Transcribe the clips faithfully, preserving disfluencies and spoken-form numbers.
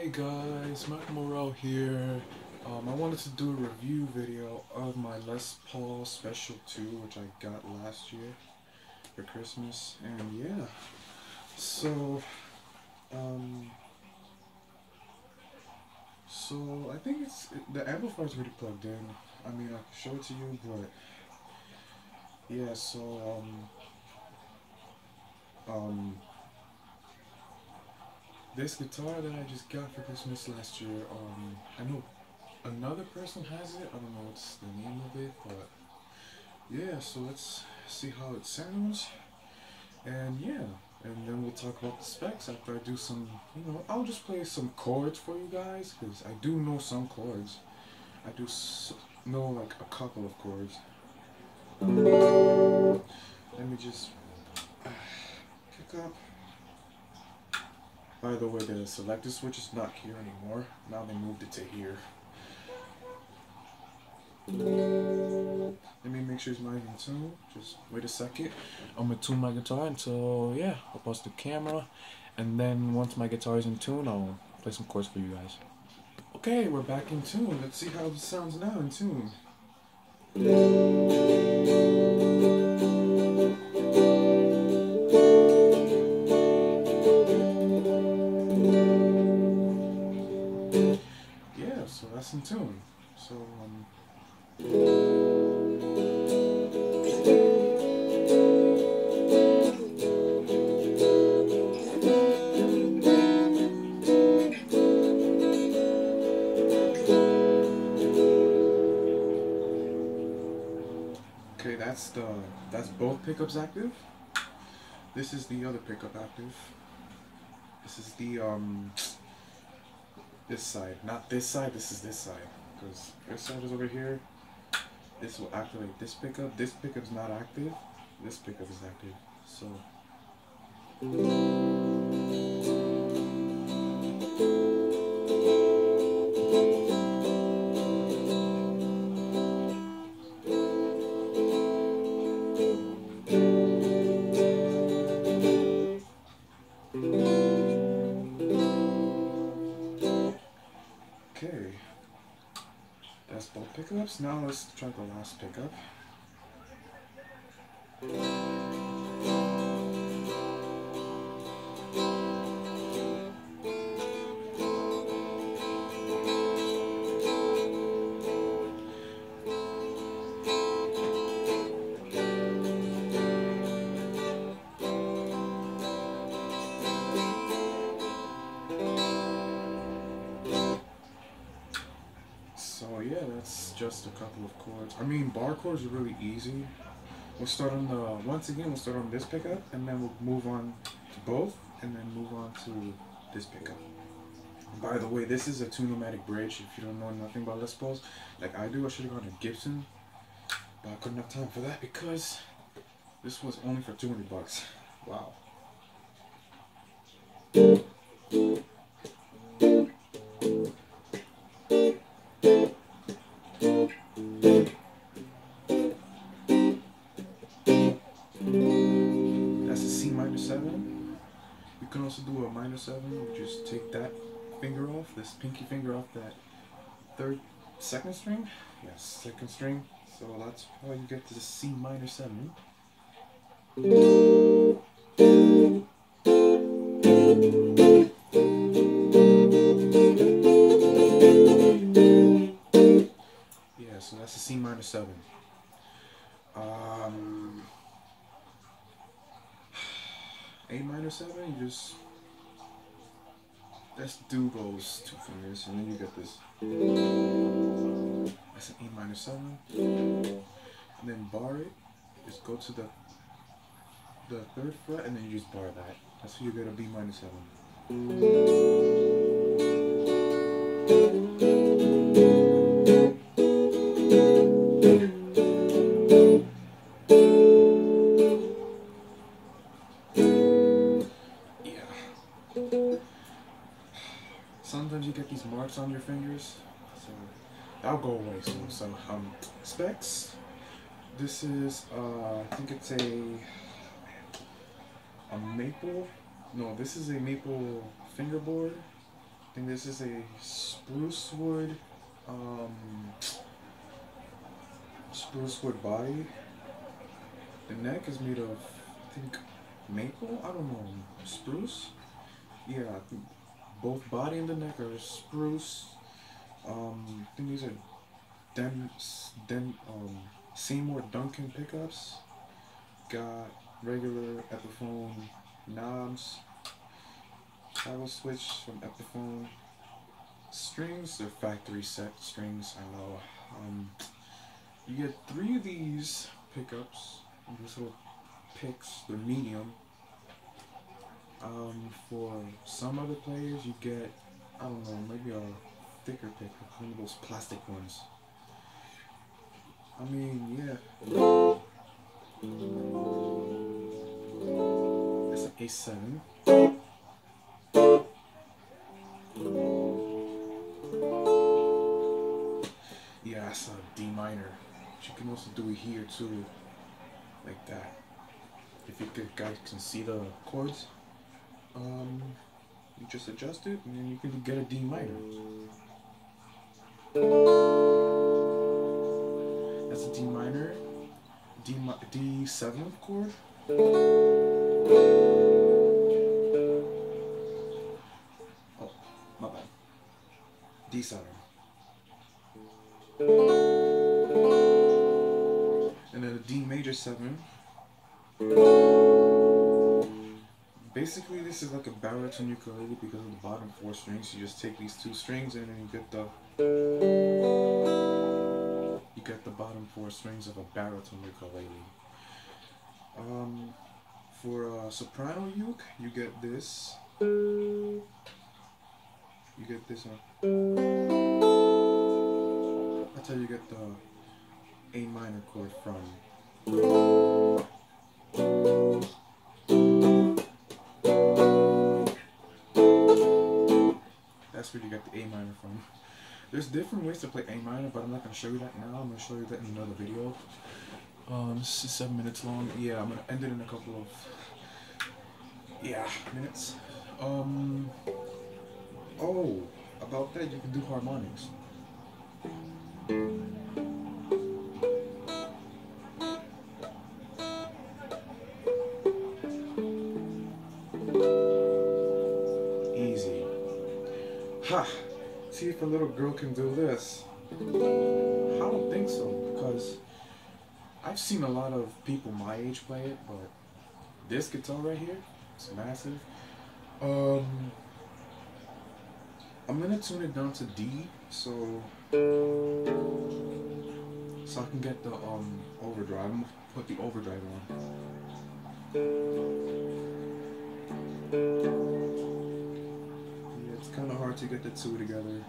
Hey guys, Matt Morel here. Um, I wanted to do a review video of my Les Paul Special two, which I got last year for Christmas, and yeah. So, um, so I think it's the amplifier's already plugged in. I mean, I can show it to you, but yeah. So, um, um, this guitar that I just got for Christmas last year, um, I know another person has it. I don't know what's the name of it, but yeah, so let's see how it sounds. And yeah, and then we'll talk about the specs after I do some, you know, I'll just play some chords for you guys, because I do know some chords. I do s know like a couple of chords. Let me just uh, pick up. By the way, the selector switch is not here anymore. Now they moved it to here. Let me make sure it's not in tune. Just wait a second. I'm gonna tune my guitar until, yeah, I'll bust the camera. And then once my guitar is in tune, I'll play some chords for you guys. Okay, we're back in tune. Let's see how it sounds now in tune. Yeah, so that's in tune. So, um... okay, that's the that's both pickups active. This is the other pickup active. This is the um this side, not this side. This is this side, because this side is over here. This will activate this pickup. This pickup is not active. This pickup is active. So. Okay, that's both pickups. Now let's try the last pickup. So yeah, that's just a couple of chords. I mean, bar chords are really easy. We'll start on the, once again, we'll start on this pickup, and then we'll move on to both, and then move on to this pickup. And by the way, this is a Tune-O-Matic bridge. If you don't know nothing about Les Pauls, like I do, I should have gone to Gibson, but I couldn't have time for that because this was only for two hundred bucks. Wow. seven. You can also do a minor seven. You just take that finger off, this pinky finger off that third, second string. Yes, second string. So that's how you get to the C minor seven. Yeah, so that's the C minor seven. Um. A minor seven, you just let's do those two fingers, and then you get this. That's an A minor seven, and then bar it. Just go to the the third fret, and then you just bar that. That's how you get a B minor seven. Sometimes you get these marks on your fingers, so that'll go away soon. So, um, specs. This is, uh, I think it's a a maple. No, this is a maple fingerboard. I think this is a spruce wood, um, spruce wood body. The neck is made of, I think, maple? I don't know, spruce? Yeah, I think both body and the neck are spruce. Um, I think these are Den, Den, um, Seymour Duncan pickups. Got regular Epiphone knobs. Toggle switch from Epiphone. Strings, they're factory set strings, I know. Um, you get three of these pickups. These little picks, they're medium. Um, for some other players, you get, I don't know, maybe a thicker pick, one of those plastic ones. I mean, yeah. It's an A seven. Yeah, that's a D minor. But you can also do it here too, like that. If you guys can see the chords, um, you just adjust it and then you can get a D minor. That's a D minor, D D seventh chord. Oh, my bad. D seven. And then a D major seven. Basically, this is like a baritone ukulele because of the bottom four strings. You just take these two strings and then you get the you get the bottom four strings of a baritone ukulele. Um, for a soprano uke, you get this. You get this. Uh, that's how you get the A minor chord from. That's where you get the A minor from. There's different ways to play A minor, but I'm not going to show you that now. I'm going to show you that in another video. Um, this is seven minutes long. Yeah, I'm going to end it in a couple of, yeah, minutes. Um, oh, about that, you can do harmonics. Easy. Ha! See if a little girl can do this. I don't think so, because I've seen a lot of people my age play it, but this guitar right here, it's massive. Um, I'm gonna tune it down to D, so so I can get the um overdrive. I'm gonna put the overdrive on. Yeah, it's kind of hard to get the two together.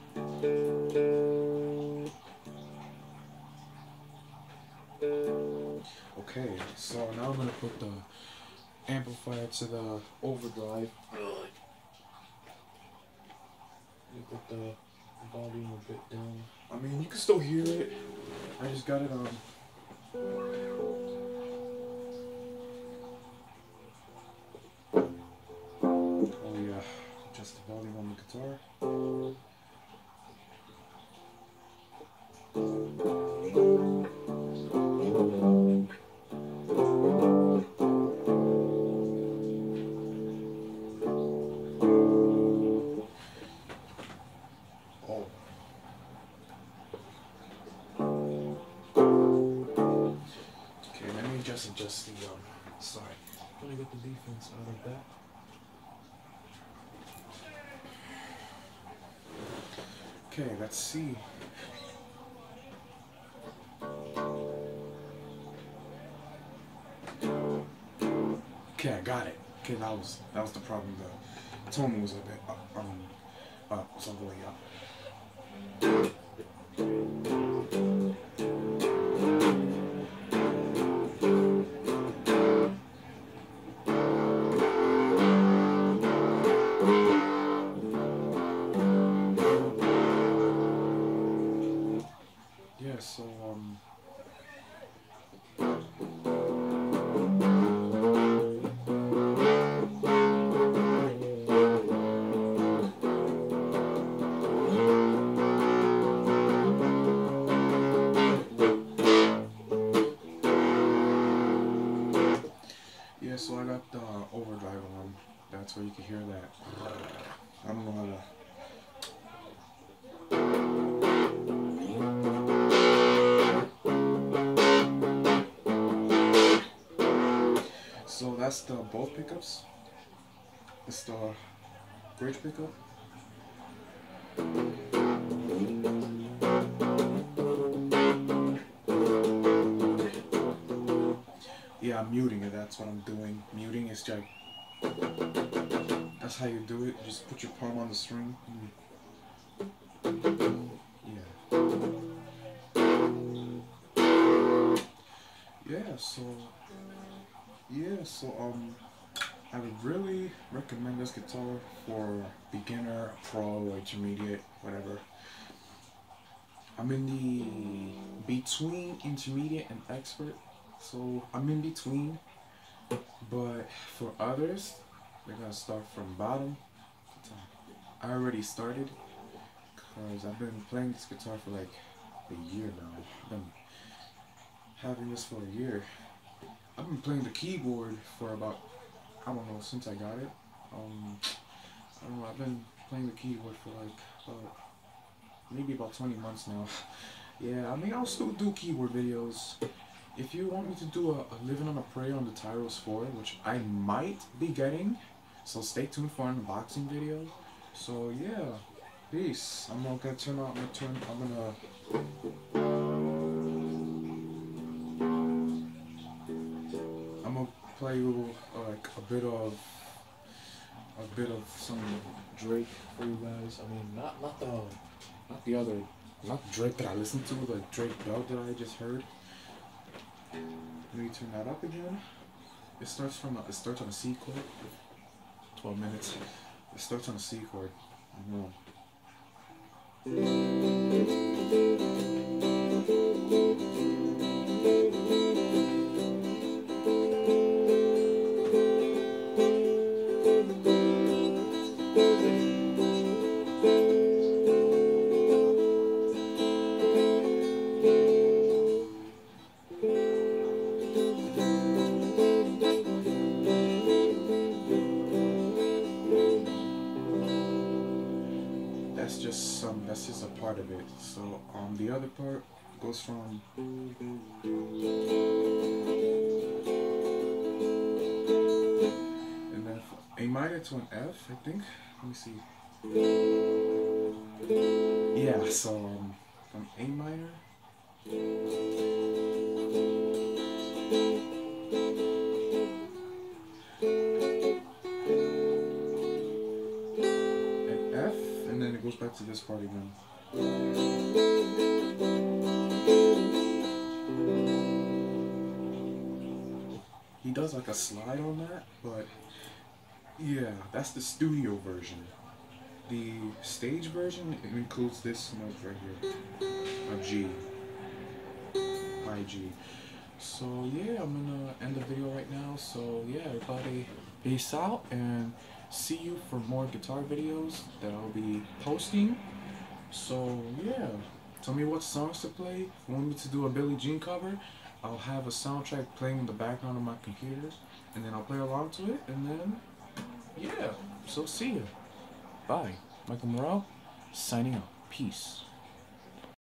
Okay, so now I'm gonna put the amplifier to the overdrive. Put the volume a bit down. I mean, you can still hear it. I just got it on. Oh yeah, just the volume on the guitar. Just adjust the um sorry. I'm gonna get the defense out of that. Okay, let's see. Okay, I got it. Okay, that was that was the problem. The tone was a bit up, um up, it's all the way up. Yeah, so um so you can hear that. I don't know how to. So that's the both pickups. It's the bridge pickup. Yeah, I'm muting it. That's what I'm doing. Muting is just. That's how you do it. Just put your palm on the string. Yeah. Yeah. So. Yeah. So um. I would really recommend this guitar for beginner, pro, intermediate, whatever. I'm in the between intermediate and expert, so I'm in between. But for others, they're gonna start from bottom to top. I already started because I've been playing this guitar for like a year now. I've been having this for a year. I've been playing the keyboard for about, I don't know, since I got it. Um, I don't know, I've been playing the keyboard for like about, maybe about twenty months now. Yeah, I mean, I'll still do keyboard videos. If you want me to do a, a Living on a Prayer on the Tyros four, which I might be getting, so stay tuned for an unboxing video. So yeah, peace. I'm gonna turn out my turn. I'm gonna. I'm gonna play you uh, like a bit of a bit of some Drake for you guys. I mean, not not the not the other, not Drake that I listened to, like Drake Bell that I just heard. Let me turn that up again. It starts from a, it starts on a C chord. Twelve minutes. It starts on a C chord. I know. That's just some. That's just a part of it. So um, the other part goes from. And then A minor to an F, I think. Let me see. Yeah. So um, from A minor. Goes back to this part again. He does like a slide on that, but yeah, that's the studio version. The stage version, it includes this note right here, a G, high G. So yeah, I'm gonna end the video right now. So yeah, everybody, peace out and see you for more guitar videos that I'll be posting. So yeah, tell me what songs to play. If you want me to do a Billie Jean cover, I'll have a soundtrack playing in the background of my computer, and then I'll play along to it, and then yeah, so see ya. Bye. Michael Morrell, signing out. Peace.